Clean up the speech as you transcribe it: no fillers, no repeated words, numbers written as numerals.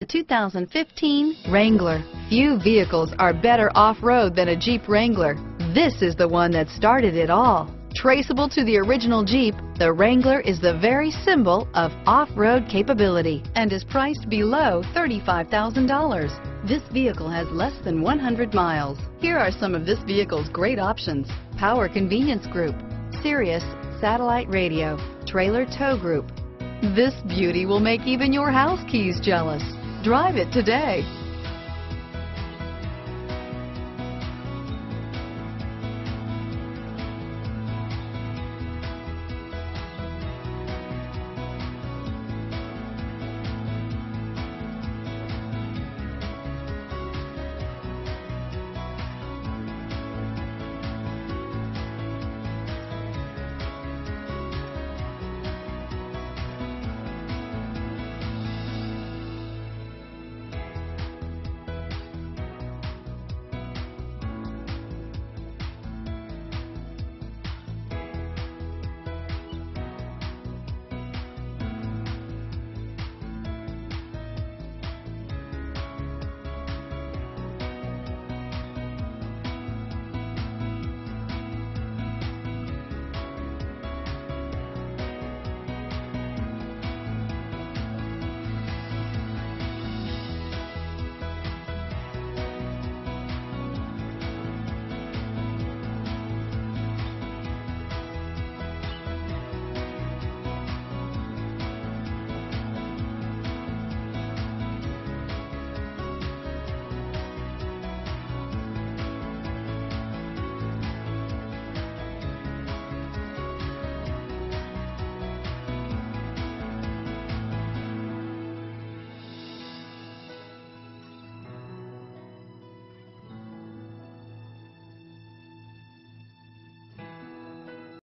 The 2015 Wrangler. Few vehicles are better off-road than a Jeep Wrangler. This is the one that started it all. Traceable to the original Jeep, the Wrangler is the very symbol of off-road capability and is priced below $35,000. This vehicle has less than 100 miles. Here are some of this vehicle's great options: power convenience group, Sirius satellite radio, trailer tow group. This beauty will make even your house keys jealous. Drive it today.